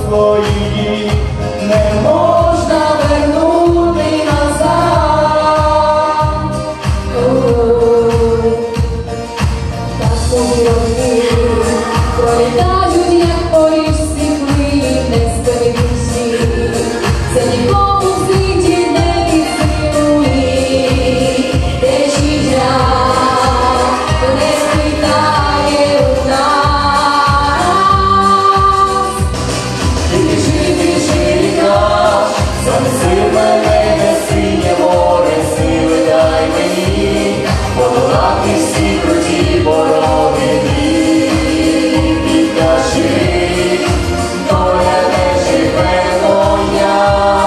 своїх не можна вернути назад. Так тобі роки пролітають, як по річці хвилі, не сперечі. Це нікому в світі не підсилує течія, не спитає у нас. Ти біжи, біжи, ріка, занеси мене, де синє море, сили дай мені подолати всі круті пороги. Підкажи, доля не живе моя,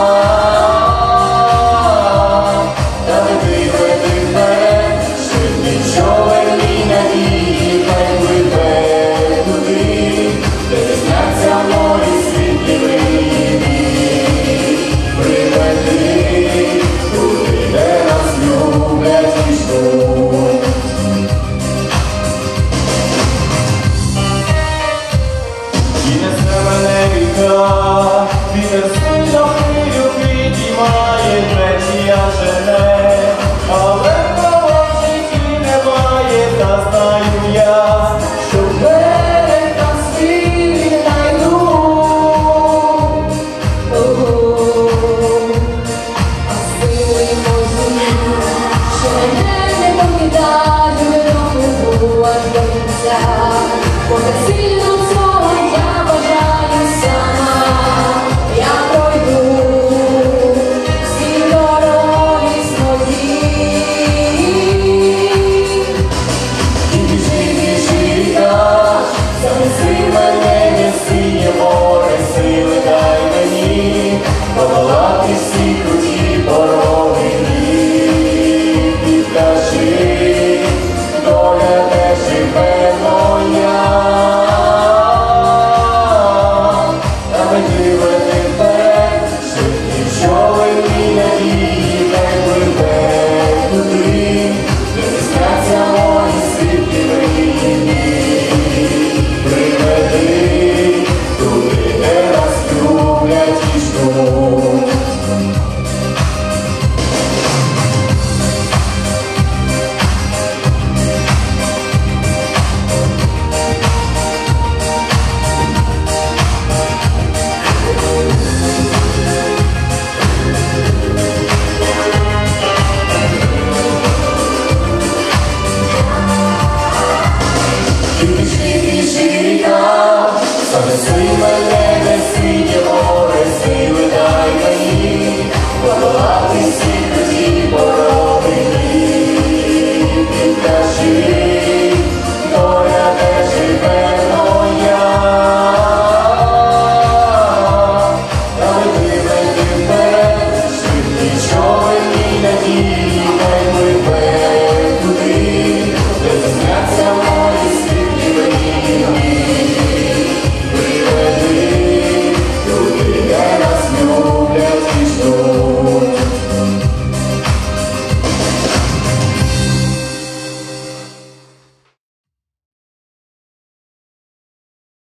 та веди вперед, швидкий човен мій надії, хай пливе туди, де зізняться мої світлі виїни. Приведи туди, де нас люблять і ждуть. І несе мене ріка